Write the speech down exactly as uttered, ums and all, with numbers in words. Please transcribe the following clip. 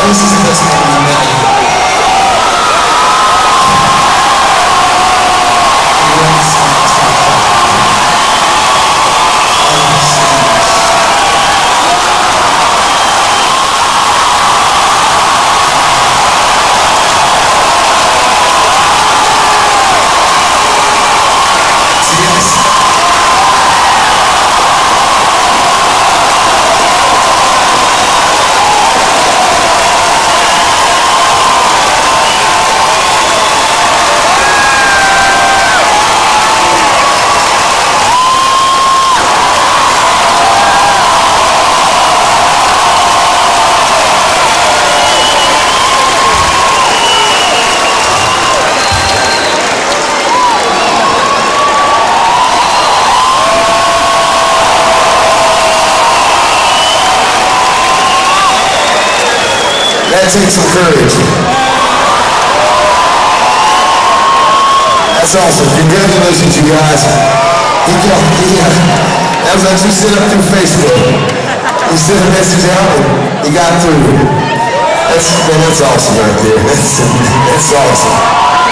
this is the best man in the million. That takes some courage. That's awesome. Congratulations, you guys. He got, he, uh, that was actually sent up through Facebook. He sent a message out and he got through. That's, man, that's awesome right there. That's, that's awesome.